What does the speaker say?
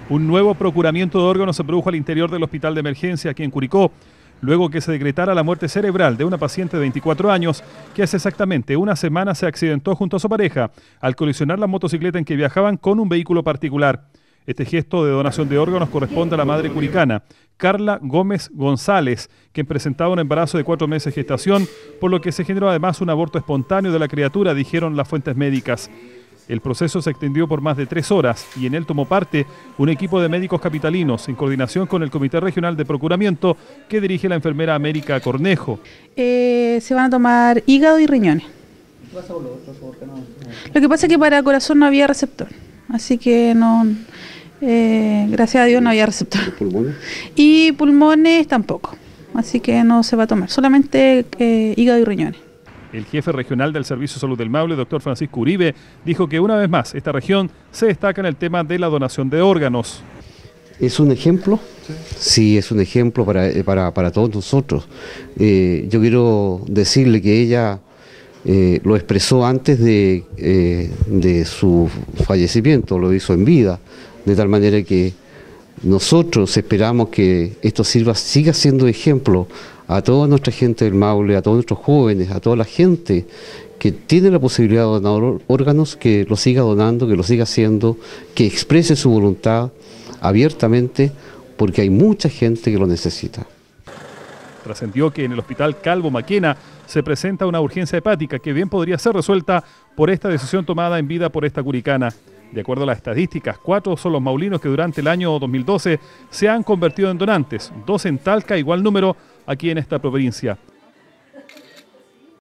Un nuevo procuramiento de órganos se produjo al interior del hospital de emergencia aquí en Curicó, luego que se decretara la muerte cerebral de una paciente de 24 años que hace exactamente una semana se accidentó junto a su pareja al colisionar la motocicleta en que viajaban con un vehículo particular. Este gesto de donación de órganos corresponde a la madre curicana, Carla Gómez González, quien presentaba un embarazo de 4 meses de gestación, por lo que se generó además un aborto espontáneo de la criatura, dijeron las fuentes médicas. El proceso se extendió por más de 3 horas y en él tomó parte un equipo de médicos capitalinos en coordinación con el Comité Regional de Procuramiento que dirige la enfermera América Cornejo. Se van a tomar hígado y riñones. Lo que pasa es que para corazón no había receptor, así que no, gracias a Dios no había receptor. ¿Pulmones? Y pulmones tampoco, así que no se va a tomar, solamente hígado y riñones. El jefe regional del Servicio de Salud del Maule, doctor Francisco Uribe, dijo que una vez más esta región se destaca en el tema de la donación de órganos. ¿Es un ejemplo? Sí, es un ejemplo para todos nosotros. Yo quiero decirle que ella lo expresó antes de su fallecimiento, lo hizo en vida, de tal manera que nosotros esperamos que esto siga siendo ejemplo a toda nuestra gente del Maule, a todos nuestros jóvenes, a toda la gente que tiene la posibilidad de donar órganos, que lo siga donando, que lo siga haciendo, que exprese su voluntad abiertamente, porque hay mucha gente que lo necesita. Trascendió que en el hospital Calvo Maquena se presenta una urgencia hepática que bien podría ser resuelta por esta decisión tomada en vida por esta curicana. De acuerdo a las estadísticas, 4 son los maulinos que durante el año 2012 se han convertido en donantes, 2 en Talca, igual número aquí en esta provincia.